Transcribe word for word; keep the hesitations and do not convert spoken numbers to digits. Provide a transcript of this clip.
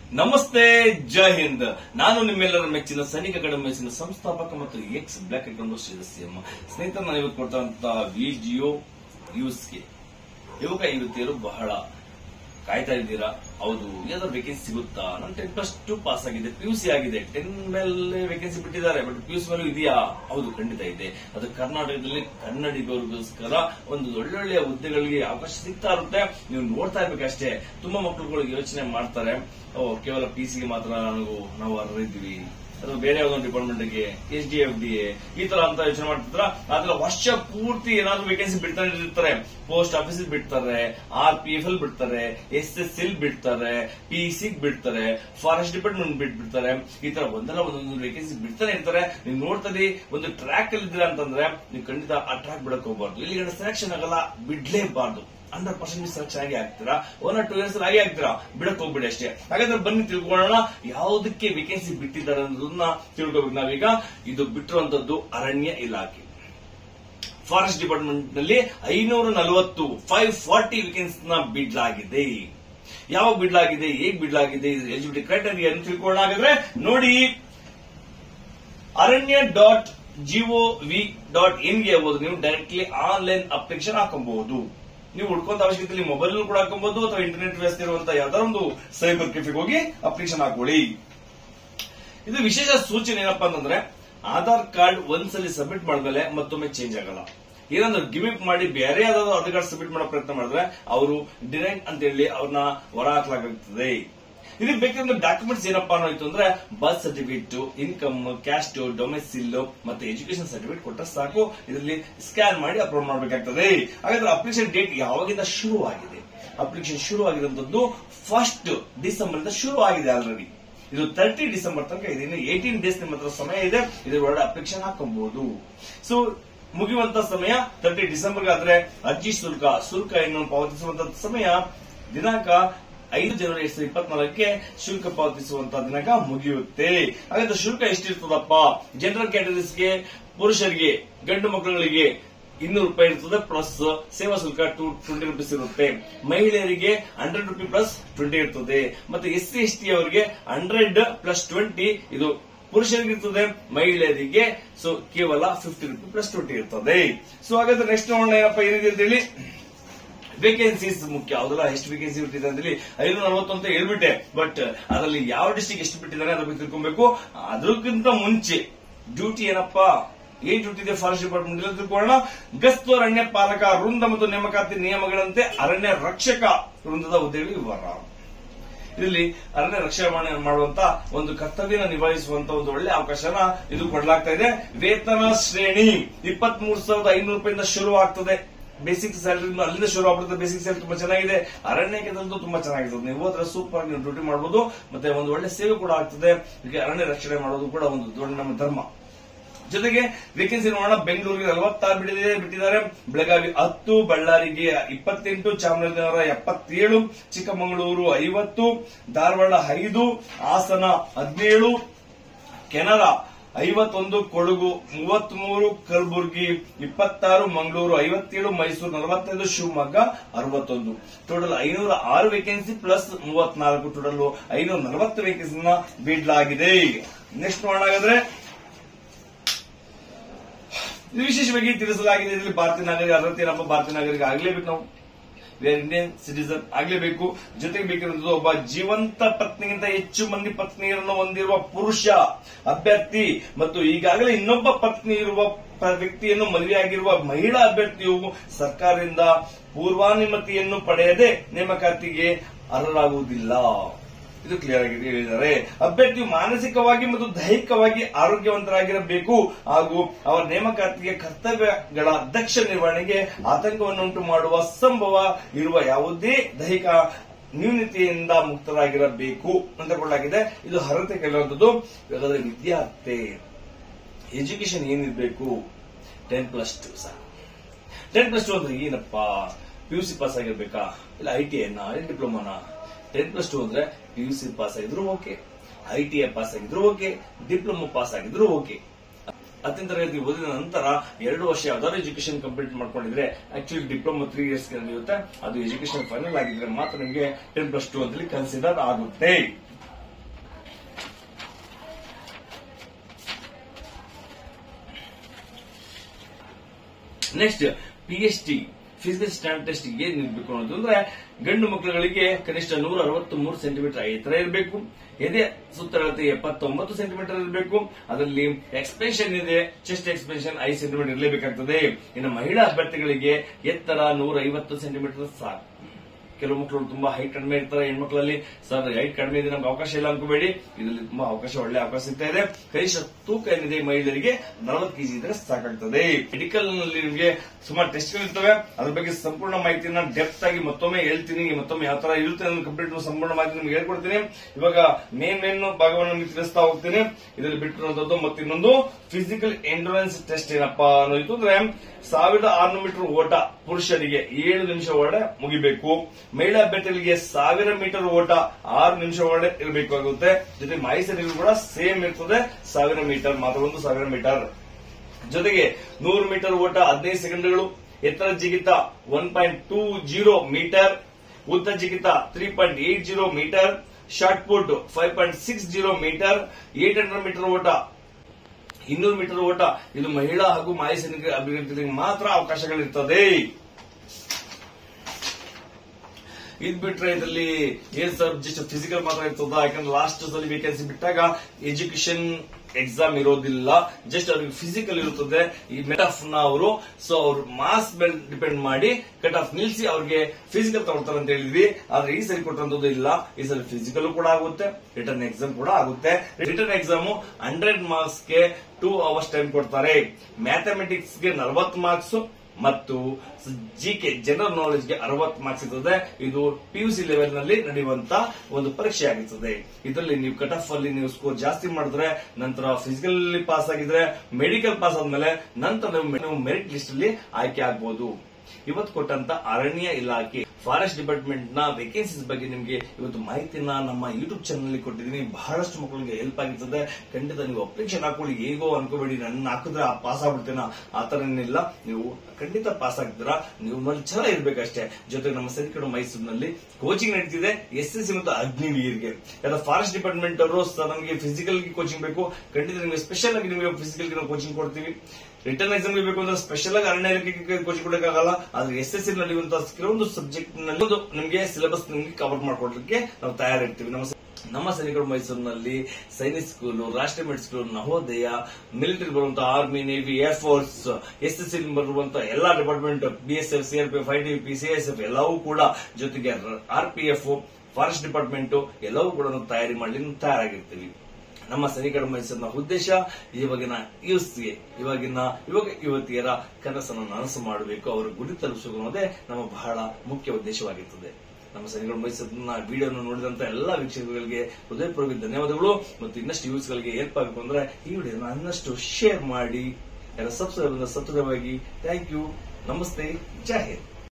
ನಮಸ್ತೆ, ಜೈ ಹಿಂದ್. ನಾನು ನಿಮ್ಮೆಲ್ಲರ ಮೆಚ್ಚಿನ ಸೈನಿಕ ಅಕಾಡೆಮಿಯ ಸಂಸ್ಥಾಪಕ ಮತ್ತು ಎಕ್ಸ್ ಬ್ಲಾಕ್ ಅಕೌಂಟ್ ಸದಸ್ಯ ಸ್ನೇಹಿತರ. ನಾನು ಇವತ್ತು ಕೊಡ್ತಂತ ವಿಡಿಯೋ ಯೂಸ್ಗೆ ಯುವಕ ಯುವತಿಯರು ಬಹಳ ಕಾಯ್ತಾ ಇದ್ದೀರಾ. ಹೌದು, ಏನಾದ್ರು ವೇಕೆನ್ಸಿ ಸಿಗುತ್ತಾ? ನಾನು ಟೆನ್ ಪ್ಲಸ್ ಟು ಪಾಸ್ ಆಗಿದೆ, ಪಿಯುಸಿ ಆಗಿದೆ, ಟೆನ್ ಮೇಲೆ ವೇಕೆನ್ಸಿ ಬಿಟ್ಟಿದ್ದಾರೆ, ಬಟ್ ಪಿಯುಸಿ ಮೇಲೂ ಇದೆಯಾ? ಹೌದು, ಖಂಡಿತ ಇದೆ. ಅದು ಕರ್ನಾಟಕದಲ್ಲಿ ಕನ್ನಡಿಗರಿಗೋಸ್ಕರ ಒಂದು ಒಳ್ಳೊಳ್ಳೆಯ ಹುದ್ದೆಗಳಿಗೆ ಅವಕಾಶ ಸಿಗ್ತಾ ಇರುತ್ತೆ. ನೀವು ನೋಡ್ತಾ ಇರ್ಬೇಕಷ್ಟೇ. ತುಂಬಾ ಮಕ್ಕಳುಗಳು ಯೋಚನೆ ಮಾಡ್ತಾರೆ, ಓ ಕೇವಲ ಪಿಸಿಗೆ ಮಾತ್ರ ನನಗೂ ನಾವು ಅರ್ಹರಿದ್ದೀವಿ, ಅಥವಾ ಬೇರೆ ಯಾವುದೋ ಡಿಪಾರ್ಟ್ಮೆಂಟ್ಗೆ, S D F D A ಈ ತರ ಅಂತ ಯೋಚನೆ ಮಾಡ್ತಿದ್ರ. ಆದ್ರೆ ವರ್ಷ ಪೂರ್ತಿ ಏನಾದ್ರು ವೇಕೆನ್ಸಿ ಬಿಡ್ತಾನೆ ಇರ್ತಾರೆ. ಪೋಸ್ಟ್ ಆಫೀಸ್ ಬಿಡ್ತಾರೆ, ಆರ್ ಪಿ ಎಫ್ ಎಲ್ ಬಿಡ್ತಾರೆ, ಎಸ್ ಎಸ್ ಎಲ್ ಬಿಡ್ತಾರೆ, ಪಿ ಸಿ ಬಿಡ್ತಾರೆ, ಫಾರೆಸ್ಟ್ ಡಿಪಾರ್ಟ್ಮೆಂಟ್ ಬಿಟ್ಬಿಡ್ತಾರೆ. ಈ ತರ ಒಂದಲ್ಲ ಒಂದೊಂದು ವೇಕೆನ್ಸಿ ಬಿಡ್ತಾನೆ ಇರ್ತಾರೆ. ನೀವು ನೋಡ್ತಾರೆ, ಒಂದು ಟ್ರ್ಯಾಕ್ ಅಲ್ಲಿ ಇದ್ದೀರಾ ಅಂತಂದ್ರೆ ನೀವು ಖಂಡಿತ ಆ ಟ್ರ್ಯಾಕ್ ಬಿಡಕ್ ಹೋಗ್ಬಾರ್ದು. ಇಲ್ಲಿ ಸೆಲೆಕ್ಷನ್ ಆಗಲ್ಲ, ಬಿಡ್ಲೇಬಾರ್ದು. ಹಂಡ್ರೆಡ್ ಪರ್ಸೆಂಟ್ ಸೆಲೆಕ್ಷನ್ ಆಗಿ ಆಗ್ತೀರಾ, ಒನ್ ಆರ್ ಟೂ ಇಯರ್ಸ್ ಆಗಿ ಆಗ್ತೀರಾ, ಬಿಡಕ್ ಹೋಗ್ಬಿಡಿ ಅಷ್ಟೇ. ಹಾಗಾದ್ರೆ ಬನ್ನಿ ತಿಳ್ಕೊಳ್ಳೋಣ, ಯಾವುದಕ್ಕೆ ವೇಕೆನ್ಸಿ ಬಿಟ್ಟಿದ್ದಾರೆ ಅನ್ನೋದನ್ನ ತಿಳ್ಕೊಬೇಕು ನಾವೀಗ. ಇದು ಬಿಟ್ಟಿರುವಂತದ್ದು ಅರಣ್ಯ ಇಲಾಖೆ, ಫಾರೆಸ್ಟ್ ಡಿಪಾರ್ಟ್ಮೆಂಟ್ ನಲ್ಲಿ ಐನೂರ ನಲವತ್ತು ಫೈವ್ ಫಾರ್ಟಿ ವೇಕೆನ್ಸಿ ನ ಬಿಡ್ಲಾಗಿದೆ. ಯಾವಾಗ ಬಿಡ್ಲಾಗಿದೆ, ಹೇಗ್ ಬಿಡ್ಲಾಗಿದೆ, ಎಲಿಜಿಬಿಲಿಟಿ ಕ್ರೈಟೇರಿಯಾ ತಿಳ್ಕೊಳ್ಳೋಣ. ಹಾಗಾದ್ರೆ ನೋಡಿ, Aranya dot G O V dot in ಗೆ ಹೋದ್ರೆ ನೀವು ಡೈರೆಕ್ಟ್ಲಿ ಆನ್ಲೈನ್ ಅಪ್ಲಿಕೇಶನ್ ಹಾಕಬಹುದು. ನೀವು ಹುಡ್ಕೊಂತ ಅವಶ್ಯಕತೆ ಮೊಬೈಲ್ ಕೂಡ ಹಾಕಬಹುದು, ಅಥವಾ ಇಂಟರ್ನೆಟ್ ವ್ಯವಸ್ಥೆ ಇರುವಂತಹ ಯಾವ್ದಾರ ಒಂದು ಸೈಬರ್ ಕೆಫೆಗೆ ಹೋಗಿ ಅಪ್ಲಿಕೇಶನ್ ಹಾಕೊಳ್ಳಿ. ಇದು ವಿಶೇಷ ಸೂಚನೆ ಏನಪ್ಪಾ ಅಂತಂದ್ರೆ, ಆಧಾರ್ ಕಾರ್ಡ್ ಒಂದ್ಸಲಿ ಸಬ್ಮಿಟ್ ಮಾಡಿದ್ಮೇಲೆ ಮತ್ತೊಮ್ಮೆ ಚೇಂಜ್ ಆಗಲ್ಲ. ಏನಾದ್ರು ಗಿಮಿಕ್ ಮಾಡಿ ಬೇರೆ ಯಾವ್ದಾದ್ರು ಆಧಾರ್ ಕಾರ್ಡ್ ಸಬ್ಮಿಟ್ ಮಾಡೋ ಪ್ರಯತ್ನ ಮಾಡಿದ್ರೆ ಅವರು ಡಿನೈನ್ ಅಂತ ಹೇಳಿ ಅವ್ರನ್ನ ಹೊರ ಹಾಕಲಾಗುತ್ತದೆ. ಇದಕ್ಕೆ ಬೇಕಾದ ಡಾಕ್ಯುಮೆಂಟ್ಸ್ ಏನಪ್ಪಾ ಅನ್ನೋಯ್ತು ಅಂದ್ರೆ, birth certificate, income, caste, domicile ಮತ್ತೆ ಎಜುಕೇಶನ್ ಸರ್ಟಿಫಿಕೇಟ್ ಕೊಟ್ಟರೆ ಸಾಕು. ಇದರಲ್ಲಿ ಸ್ಕ್ಯಾನ್ ಮಾಡಿ ಅಪ್ಲೋಡ್ ಮಾಡಬೇಕಾಗ್ತದೆ. ಹಾಗಾದ್ರೆ ಅಪ್ಲಿಕೇಶನ್ ಡೇಟ್ ಯಾವಾಗಿಂದ ಶುರು ಆಗಿದೆ? ಅಪ್ಲಿಕೇಶನ್ ಶುರು ಆಗಿರುವಂತದ್ದು ಫಸ್ಟ್ ಡಿಸೆಂಬರ್ ಇಂದ ಶುರು ಆಗಿದೆ ಆಲ್ರೆಡಿ. ಇದು ತರ್ಟಿ ಡಿಸೆಂಬರ್ ತನಕ ಇದೆ. ಇನ್ನು ಏಟೀನ್ ಡೇಸ್ ನಿಮ್ಮ ಹತ್ರ ಸಮಯ ಇದೆ. ಇದರ ಒಳಗಡೆ ಅಪ್ಲಿಕೇಶನ್ ಹಾಕಬಹುದು. ಸೊ ಮುಗಿಯುವಂತ ಸಮಯ ತರ್ಟಿ ಡಿಸೆಂಬರ್ ಆದ್ರೆ ಅರ್ಜಿ ಶುಲ್ಕ ಶುಲ್ಕ ಇನ್ನು ಪಾವತಿಸುವಂತ ಸಮಯ ದಿನಾಂಕ ಐದು ಜನವರಿ ಎರಡ್ ಸಾವಿರದ ಇಪ್ಪತ್ನಾಲ್ಕಕ್ಕೆ ಶುಲ್ಕ ಪಾವತಿಸುವಂತಹ ದಿನಾಂಕ ಮುಗಿಯುತ್ತೆ. ಹಾಗಾದ್ರೆ ಶುಲ್ಕ ಎಷ್ಟಿರ್ತದಪ್ಪ? ಜನರಲ್ ಕ್ಯಾಟಗರೀಸ್ಗೆ, ಪುರುಷರಿಗೆ, ಗಂಡು ಮಕ್ಕಳುಗಳಿಗೆ ಇನ್ನೂರು ರೂಪಾಯಿ ಇರ್ತದೆ, ಪ್ಲಸ್ ಸೇವಾ ಶುಲ್ಕ ಟು ಟ್ವೆಂಟಿ ರುಪೀಸ್ ಇರುತ್ತೆ. ಮಹಿಳೆಯರಿಗೆ ಹಂಡ್ರೆಡ್ ರುಪಿ ಪ್ಲಸ್ ಟ್ವೆಂಟಿ ಇರ್ತದೆ. ಮತ್ತೆ ಎಸ್ ಸಿ ಎಸ್ ಟಿ ಅವರಿಗೆ ಹಂಡ್ರೆಡ್ ಪ್ಲಸ್ ಟ್ವೆಂಟಿ, ಇದು ಪುರುಷರಿಗೆ ಇರ್ತದೆ. ಮಹಿಳೆಯರಿಗೆ ಸೊ ಕೇವಲ ಫಿಫ್ಟಿ ರುಪಿ ಪ್ಲಸ್ ಟ್ವೆಂಟಿ ಇರ್ತದೆ. ಸೊ ಹಾಗಾದ್ರೆ ನೆಕ್ಸ್ಟ್ ನೋಡೋಣ ಏನಪ್ಪ ಏನಿದೆ ಅಂತ ಹೇಳಿ. ವೇಕೆನ್ಸೀಸ್ ಮುಖ್ಯ ಹೌದಲ್ಲ. ಎಷ್ಟು ವೇಕೆನ್ಸಿ ಬಿಟ್ಟಿದೆ ಅಂತ ಹೇಳಿ ಐನೂರ ನಲವತ್ತು ಅಂತ ಹೇಳ್ಬಿಟ್ಟೆ, ಬಟ್ ಅದರಲ್ಲಿ ಯಾವ ಡಿಸ್ಟಿಕ್ ಎಷ್ಟು ಬಿಟ್ಟಿದ್ದಾರೆ ಅದ್ರ ಬಗ್ಗೆ ತಿಳ್ಕೊಬೇಕು. ಅದಕ್ಕಿಂತ ಮುಂಚೆ ಡ್ಯೂಟಿ ಏನಪ್ಪಾ, ಏನ್ ಡ್ಯೂಟಿ ಇದೆ ಫಾರೆಸ್ಟ್ ಡಿಪಾರ್ಟ್ಮೆಂಟ್ ತಿಳ್ಕೊಳ್ಳೋಣ. ಗಸ್ತು ಅರಣ್ಯ ಪಾಲಕ ವೃಂದ ಮತ್ತು ನೇಮಕಾತಿ ನಿಯಮಗಳಂತೆ ಅರಣ್ಯ ರಕ್ಷಕ ವೃಂದದ ಹುದ್ದೆಗಳ ವಿವರ. ಇದರಲ್ಲಿ ಅರಣ್ಯ ರಕ್ಷಣೆ ಮಾಡುವಂತ ಒಂದು ಕರ್ತವ್ಯನ ನಿಭಾಯಿಸುವಂತ ಒಂದು ಒಳ್ಳೆ ಅವಕಾಶನ ಇದು ಕೊಡಲಾಗ್ತಾ ಇದೆ. ವೇತನ ಶ್ರೇಣಿ ಇಪ್ಪತ್ತ್ ಮೂರು ಸಾವಿರದ ಐನೂರು ರೂಪಾಯಿಂದ ಶುರು ಆಗ್ತದೆ. ಬೇಸಿಕ್ ಸ್ಯಾಲರಿ ಅಲ್ಲಿಂದ ಶುರು ಆಗ್ಬಿಡುತ್ತೆ. ಬೇಸಿಕ್ ಸ್ಯಾಲರಿ ತುಂಬಾ ಚೆನ್ನಾಗಿದೆ. ಅರಣ್ಯ ಕೆಲಸದ್ದು ತುಂಬಾ ಚೆನ್ನಾಗಿರ್ತದೆ. ನೀವು ಹೋದ್ರೆ ಸೂಪರ್ ನೀವು ಡ್ಯೂಟಿ ಮಾಡಬಹುದು, ಮತ್ತೆ ಒಂದು ಒಳ್ಳೆ ಸೇವೆ ಕೂಡ ಆಗ್ತದೆ. ಹೀಗೆ ಅರಣ್ಯ ರಕ್ಷಣೆ ಮಾಡೋದು ಕೂಡ ಒಂದು ದೊಡ್ಡ ನಮ್ಮ ಧರ್ಮ. ಜೊತೆಗೆ ವೇಕೆನ್ಸಿ ನೋಡೋಣ. ಬೆಂಗಳೂರಿಗೆ ನಲವತ್ತಾರು ಬಿಟ್ಟಿದೆ ಬಿಟ್ಟಿದ್ದಾರೆ ಬೆಳಗಾವಿ ಹತ್ತು, ಬಳ್ಳಾರಿಗೆ ಇಪ್ಪತ್ತೆಂಟು, ಚಾಮರಾಜನಗರ ಎಪ್ಪತ್ತೇಳು, ಚಿಕ್ಕಮಗಳೂರು ಐವತ್ತು, ಧಾರವಾಡ ಐದು, ಹಾಸನ ಹದಿನೇಳು, ಕೆನರಾ ಐವತ್ತೊಂದು, ಕೊಡಗು ಮೂವತ್ಮೂರು, ಕಲಬುರಗಿ ಇಪ್ಪತ್ತಾರು, ಮಂಗಳೂರು ಐವತ್ತೇಳು, ಮೈಸೂರು ನಲವತ್ತೈದು, ಶಿವಮೊಗ್ಗ ಅರವತ್ತೊಂದು. ಟೋಟಲ್ ಐನೂರ ಆರು ವೇಕೆನ್ಸಿ ಪ್ಲಸ್ ಮೂವತ್ನಾಲ್ಕು, ಟೋಟಲ್ ಐನೂರ ನಲವತ್ತು ವೇಕೆನ್ಸಿನ ಬಿಡ್ಲಾಗಿದೆ. ನೆಕ್ಸ್ಟ್ ನೋಡೋಣ. ಇದು ವಿಶೇಷವಾಗಿ ತಿಳಿಸಲಾಗಿದೆ. ಇದರಲ್ಲಿ ಭಾರತೀಯ ನಾಗರಿಕ ಅರ್ಹತೆ ನಮ್ಮ ಭಾರತೀಯ ನಾಗರಿಕ ಆಗಲೇಬೇಕು. ನಾವು ವಿ ಆರ್ ಇಂಡಿಯನ್ ಸಿಟಿಸನ್ ಆಗಲೇಬೇಕು. ಜೊತೆಗೆ ಬೇಕಿರುವುದು ಒಬ್ಬ ಜೀವಂತ ಪತ್ನಿಗಿಂತ ಹೆಚ್ಚು ಮಂದಿ ಪತ್ನಿಯರನ್ನು ಹೊಂದಿರುವ ಪುರುಷ ಅಭ್ಯರ್ಥಿ ಮತ್ತು ಈಗಾಗಲೇ ಇನ್ನೊಬ್ಬ ಪತ್ನಿ ಇರುವ ವ್ಯಕ್ತಿಯನ್ನು ಮದುವೆಯಾಗಿರುವ ಮಹಿಳಾ ಅಭ್ಯರ್ಥಿಯು ಸರ್ಕಾರದಿಂದ ಪೂರ್ವಾನುಮತಿಯನ್ನು ಪಡೆಯದೆ ನೇಮಕಾತಿಗೆ ಅರ್ಹರಾಗುವುದಿಲ್ಲ. ಇದು ಕ್ಲಿಯರ್ ಆಗಿ ಹೇಳಿದ್ದಾರೆ. ಅಭ್ಯರ್ಥಿಯು ಮಾನಸಿಕವಾಗಿ ಮತ್ತು ದೈಹಿಕವಾಗಿ ಆರೋಗ್ಯವಂತರಾಗಿರಬೇಕು ಹಾಗೂ ಅವರ ನೇಮಕಾತಿಗೆ ಕರ್ತವ್ಯಗಳ ದಕ್ಷ ನಿರ್ವಹಣೆಗೆ ಆತಂಕವನ್ನುಂಟು ಮಾಡುವ ಸಂಭವ ಇರುವ ಯಾವುದೇ ದೈಹಿಕ ನ್ಯೂನತೆಯಿಂದ ಮುಕ್ತರಾಗಿರಬೇಕು ಅಂತ ಕೊಳ್ಳಲಾಗಿದೆ. ಇದು ಅರ್ಹತೆ ಕೇಳುವಂಥದ್ದು. ಹಾಗಾದ್ರೆ ವಿದ್ಯಾರ್ಥಿ ಎಜುಕೇಶನ್ ಏನಿರಬೇಕು? Ten plus two sir. Ten plus two ಅಂದ್ರೆ ಏನಪ್ಪಾ? ಪಿಯುಸಿ ಪಾಸ್ ಆಗಿರ್ಬೇಕಾ, ಇಲ್ಲ ಐ ಟಿ ಐನ, ಡಿಪ್ಲೊಮಾನ? ಟೆನ್ ಪ್ಲಸ್ ಟು ಅಂದ್ರೆ ಪಿಯುಸಿ ಪಾಸ್ ಆಗಿದ್ರು ಓಕೆ, ಐಟಿಐ ಪಾಸ್ ಆಗಿದ್ರು ಓಕೆ, ಡಿಪ್ಲೊಮಾ ಪಾಸ್ ಆಗಿದ್ರು ಓಕೆ. ಹತ್ತನೇ ತರಗತಿ ಓದಿದ ನಂತರ ಎರಡು ವರ್ಷ ಯಾವ್ದಾದ್ರು ಎಜುಕೇಶನ್ ಕಂಪ್ಲೀಟ್ ಮಾಡ್ಕೊಂಡಿದ್ರೆ ಆಕ್ಚುಲಿ ಡಿಪ್ಲೊಮಾ ತ್ರೀ ಇಯರ್ಸ್ ನಡೆಯುತ್ತೆ. ಅದು ಎಜುಕೇಶನ್ ಫೈನಲ್ ಆಗಿದ್ರೆ ಮಾತ್ರ ನಿಮಗೆ ಟೆನ್ ಪ್ಲಸ್ ಟು ಅಂತ ಕನ್ಸಿಡರ್ ಆಗುತ್ತೆ. Next P S T physical stand test ಏನ್ ಇರಬೇಕು ಅನ್ನೋದು ಅಂದ್ರೆ ಗಂಡು ಮಕ್ಕಳುಗಳಿಗೆ ಕನಿಷ್ಠ ನೂರ ಅರವತ್ತು ಮೂರು ಸೆಂಟಿಮೀಟರ್ ಎತ್ತರ ಇರಬೇಕು, ಎದೆ ಸುತ್ತಳತೆ ಎಪ್ಪತ್ತೊಂಬತ್ತು ಸೆಂಟಿಮೀಟರ್ ಇರಬೇಕು, ಅದರಲ್ಲಿ ಎಕ್ಸ್ಪೆನ್ಷನ್ ಇದೆ, ಚೆಸ್ಟ್ ಎಕ್ಸ್ಪೆನ್ಷನ್ ಐದು ಸೆಂಟಿಮೀಟರ್ ಇರಲೇಬೇಕಾಗ್ತದೆ. ಇನ್ನು ಮಹಿಳಾ ಅಭ್ಯರ್ಥಿಗಳಿಗೆ ಎತ್ತರ ನೂರ ಐವತ್ತು ಸೆಂಟಿಮೀಟರ್ ಸಾಕು. ಕೆಲವು ಮಕ್ಕಳು ತುಂಬಾ ಹೈಟ್ ಕಡಿಮೆ ಇರ್ತಾರೆ, ಹೆಣ್ಮಕ್ಳಲ್ಲಿ ಸರ್ ಹೈಟ್ ಕಡಿಮೆ ಇದೆ ನಮ್ಗೆ ಅವಕಾಶ ಇಲ್ಲ ಅನ್ಕೋಬೇಡಿ, ಇದರಲ್ಲಿ ತುಂಬಾ ಅವಕಾಶ ಒಳ್ಳೆ ಅವಕಾಶ ಸಿಗ್ತಾ ಇದೆ. ಕನಿಷ್ಠ ತೂಕ ಏನಿದೆ ಮಹಿಳೆಯರಿಗೆ ನಲವತ್ತು ಕೆಜಿ ಇದ್ರೆ ಸಾಕಾಗ್ತದೆ. ಮೆಡಿಕಲ್ ನಲ್ಲಿ ನಿಮಗೆ ಸುಮಾರು ಟೆಸ್ಟ್ ಇರ್ತವೆ, ಅದ್ರ ಬಗ್ಗೆ ಸಂಪೂರ್ಣ ಮಾಹಿತಿನ ಡೆಪ್ತ್ ಆಗಿ ಮತ್ತೊಮ್ಮೆ ಹೇಳ್ತೀನಿ, ಮತ್ತೊಮ್ಮೆ ಯಾವ ತರ ಇರುತ್ತೆ ಅನ್ನೋ ಕಂಪ್ಲೀಟ್ ಸಂಪೂರ್ಣ ಮಾಹಿತಿ ನಿಮ್ಗೆ ಹೇಳ್ಕೊಡ್ತೀನಿ. ಇವಾಗ ಮೇನ್ ಮೇನ್ ಭಾಗವನ್ನು ನಿಮ್ಗೆ ತಿಳಿಸ್ತಾ ಹೋಗ್ತೀನಿ. ಇದರಲ್ಲಿ ಬಿಟ್ಟಿರುವಂತದ್ದು ಮತ್ತೆ ಇನ್ನೊಂದು ಫಿಸಿಕಲ್ ಎಂಡ್ಯೂರೆನ್ಸ್ ಟೆಸ್ಟ್ ಏನಪ್ಪಾ ಅನ್ನೋದು ಅಂದ್ರೆ ಸಾವಿರದ ಆರ್ನೂರು ಮೀಟರ್ ಓಟ ಪುರುಷರಿಗೆ ಏಳು ನಿಮಿಷ ಒಳಗಡೆ ಮುಗಿಬೇಕು, ಮಹಿಳಾ ಅಭ್ಯರ್ಥಿಗಳಿಗೆ ಸಾವಿರ ಮೀಟರ್ ಓಟ ಆರು ನಿಮಿಷ ಒಳಗಡೆ ಇರಬೇಕಾಗುತ್ತೆ. ಜೊತೆ ಮಹಿಳೆಯರಿಗೂ ಕೂಡ ಸೇಮ್ ಇರ್ತದೆ, ಸಾವಿರ ಮೀಟರ್ ಮಾತ್ರ, ಒಂದು ಸಾವಿರ ಮೀಟರ್. ಜೊತೆಗೆ ನೂರು ಮೀಟರ್ ಓಟ ಹದಿನೈದು ಸೆಕೆಂಡ್ಗಳು, ಎತ್ತರ ಜಿಗಿತ one point two zero metre, ಉದ್ದ ಜಿಗಿತ three point eight zero metre, shot put five point six zero metre, eight hundred metre ಓಟ ಇನ್ನೂರು ಮೀಟರ್ ಓಟ. ಇದು ಮಹಿಳಾ ಹಾಗೂ ಮಾಜಿ ಸೈನಿಕ ಅಭ್ಯರ್ಥಿಗಳಿಗೆ ಮಾತ್ರ ಅವಕಾಶಗಳಿರ್ತದೆ. ಇದ್ ಬಿಟ್ರೆ ಇದರಲ್ಲಿ ಏನ್ ಸರ್ ಜಸ್ಟ್ ಫಿಸಿಕಲ್ ಮಾತ್ರ ಇರ್ತದ? ಯಾಕಂದ್ರೆ ಲಾಸ್ಟ್ ಸಲ ವೇಕೆನ್ಸಿ ಬಿಟ್ಟಾಗ ಎಜುಕೇಶನ್ ಎಕ್ಸಾಮ್ ಇರೋದಿಲ್ಲ, ಜಸ್ಟ್ ಅವ್ರಿಗೆ ಫಿಸಿಕಲ್ ಇರುತ್ತದೆ. ಈ ಮೆಟ್ ಆಫ್ ನ ಅವರು ಸೊ ಅವ್ರ ಮಾರ್ಕ್ಸ್ ಮೇಲೆ ಡಿಪೆಂಡ್ ಮಾಡಿ ಕಟ್ ಆಫ್ ನಿಲ್ಸಿ ಅವ್ರಿಗೆ ಫಿಸಿಕಲ್ ತಗೊಳ್ತಾರೆ ಅಂತ ಹೇಳಿದ್ವಿ. ಆದ್ರೆ ಈ ಸರಿ ಕೊಟ್ಟಂತದ್ದು ಇಲ್ಲ, ಈ ಸಲ ಫಿಸಿಕಲ್ ಕೂಡ ಆಗುತ್ತೆ, ರಿಟರ್ನ್ ಎಕ್ಸಾಮ್ ಕೂಡ ಆಗುತ್ತೆ. ರಿಟರ್ನ್ ಎಕ್ಸಾಮ್ ಹಂಡ್ರೆಡ್ ಮಾರ್ಕ್ಸ್ ಗೆ ಟೂ ಅವರ್ಸ್ ಟೈಮ್ ಕೊಡ್ತಾರೆ. ಮ್ಯಾಥಮೆಟಿಕ್ಸ್ ಗೆ ನಲವತ್ತು ಮಾರ್ಕ್ಸ್ ಮತ್ತು ಜಿಕೆ ಜನರಲ್ ನಾಲೆಜ್ ಗೆ ಅರವತ್ತು ಮಾರ್ಕ್ಸ್ ಇರ್ತದೆ. ಇದು ಪಿಯುಸಿ ಲೆವೆಲ್ ನಲ್ಲಿ ನಡೆಯುವಂತ ಒಂದು ಪರೀಕ್ಷೆ ಆಗಿರ್ತದೆ. ಇದರಲ್ಲಿ ನೀವು ಕಟ್ ಆಫ್ ಅಲ್ಲಿ ನೀವು ಸ್ಕೋರ್ ಜಾಸ್ತಿ ಮಾಡಿದ್ರೆ, ನಂತರ ಫಿಸಿಕಲ್ ಪಾಸ್ ಆಗಿದ್ರೆ, ಮೆಡಿಕಲ್ ಪಾಸ್ ಆದ್ಮೇಲೆ ನಂತರ ನೀವು ಮೆರಿಟ್ ಲಿಸ್ಟ್ ಅಲ್ಲಿ ಆಯ್ಕೆ ಆಗಬಹುದು. ಇವತ್ತು ಕೊಟ್ಟಂತ ಅರಣ್ಯ ಇಲಾಖೆ ಫಾರೆಸ್ಟ್ ಡಿಪಾರ್ಟ್ಮೆಂಟ್ ನ ವೇಕೆನ್ಸೀಸ್ ಬಗ್ಗೆ ನಿಮಗೆ ಇವತ್ತು ಮಾಹಿತಿನ ನಮ್ಮ ಯೂಟ್ಯೂಬ್ ಚಾನಲ್ ಅಲ್ಲಿ ಕೊಟ್ಟಿದ್ದೀನಿ. ಬಹಳಷ್ಟು ಮಕ್ಕಳಿಗೆ ಹೆಲ್ಪ್ ಆಗಿರ್ತದೆ. ಖಂಡಿತ ನೀವು ಅಪ್ಲಿಕೇಶನ್ ಹಾಕೊಳ್ಳಿ, ಹೇಗೋ ಅನ್ಕೋಬೇಡಿ ನನ್ನ ಹಾಕಿದ್ರೆ ಪಾಸ್ ಆಗ್ಬಿಡ್ತೇನ, ಆತರ ಏನಿಲ್ಲ. ನೀವು ಖಂಡಿತ ಪಾಸ್ ಆಗ್ತೀರಾ, ನೀವು ಮೇಲೆ ಛಲ ಇರ್ಬೇಕಷ್ಟೇ. ಜೊತೆಗೆ ನಮ್ಮ ಸೈನಿಕರು ಮೈಸೂರಿನಲ್ಲಿ ಕೋಚಿಂಗ್ ನಡೀತಿದೆ ಎಸ್ ಎಸ್ ಸಿ ಮತ್ತು ಅಗ್ನಿವೀರ್ಗೆ. ಯಾಕಂದ್ರೆ ಫಾರೆಸ್ಟ್ ಡಿಪಾರ್ಟ್ಮೆಂಟ್ ಅವರು ನಮಗೆ ಫಿಸಿಕಲ್ ಕೋಚಿಂಗ್ ಬೇಕು, ಖಂಡಿತ ನಿಮಗೆ ಸ್ಪೆಷಲ್ ಆಗಿ ನಿಮಗೆ ಫಿಸಿಕಲ್ ನಾವು ಕೋಚಿಂಗ್ ಕೊಡ್ತೀವಿ. ರಿಟರ್ನ್ ಎಕ್ಸಾಮ್ ಬೇಕು ಅಂದ್ರೆ ಸ್ಪೆಷಲ್ ಆಗಿ ಅರಣ್ಯ ಇಲಾಖೆಗೆ ಕೋಚಿಂಗ್ ಕೊಡಕ್ಕಾಗಲ್ಲ. ಆದ್ರೆ ಎಸ್ ಎಸ್ ಸಿ ನಡೆಯುವಂತಹ ಕೆಲವೊಂದು ಸಬ್ಜೆಕ್ಟ್ ನಲ್ಲಿ ನಿಮಗೆ ಸಿಲೆಬಸ್ ನಿಮಗೆ ಕವರ್ ಮಾಡ್ಕೊಡ್ಲಿಕ್ಕೆ ನಾವು ತಯಾರಿರ್ತೀವಿ. ನಮ್ಮ ನಮ್ಮ ಸೈನಿಕರು ಮೈಸೂರಿನಲ್ಲಿ ಸೈನಿಕ್ ಸ್ಕೂಲ್, ರಾಷ್ಟ್ರೀಯ ಮೆಡ್ ಸ್ಕೂಲ್, ನವೋದಯ, ಮಿಲಿಟರಿ ಬರುವಂತಹ army, navy, air force, S S C ಬರುವಂತಹ ಎಲ್ಲಾ department, B S F, CRPF, ITB, CSF ಎಲ್ಲವೂ ಕೂಡ, ಜೊತೆಗೆ R P F, forest department ಎಲ್ಲವೂ ಕೂಡ ನಾವು ತಯಾರಿ ಮಾಡಲಿ ತಯಾರಾಗಿರ್ತೀವಿ. ನಮ್ಮ ಸೈನಿಕರ ಮೈಸೂರಿನ ಉದ್ದೇಶ ಇವಾಗಿನ ಯೂತ್ಗೆ, ಇವಾಗಿನ ಯುವಕ ಯುವತಿಯರ ಕನಸನ್ನು ನನಸು ಮಾಡಬೇಕು, ಅವರ ಗುರಿ ತಲುಪಿಸಬೇಕು ಅನ್ನೋದೇ ನಮ್ಮ ಬಹಳ ಮುಖ್ಯ ಉದ್ದೇಶವಾಗಿರುತ್ತದೆ. ನಮ್ಮ ಸೈನಿಕರ ಮೈಸೂರಿನ ವಿಡಿಯೋವನ್ನು ನೋಡಿದಂತ ಎಲ್ಲಾ ವೀಕ್ಷಕರಿಗೆ ಹೃದಯಪೂರ್ವಕ ಧನ್ಯವಾದಗಳು. ಮತ್ತು ಇನ್ನಷ್ಟು ಯೂಸ್ ಗಳಿಗೆ ಹೆಲ್ಪ್ ಆಗಬೇಕು ಅಂದ್ರೆ ಈ ವಿಡಿಯೋನ ಇನ್ನಷ್ಟು ಶೇರ್ ಮಾಡಿ, ಸಬ್ಸ್ಕ್ರೈಬ್ ಸಬ್ಸ್ಕ್ರೈಬ್ ಆಗಿ. Thank you. ನಮಸ್ತೆ. ಜೈ ಹಿಂದ್.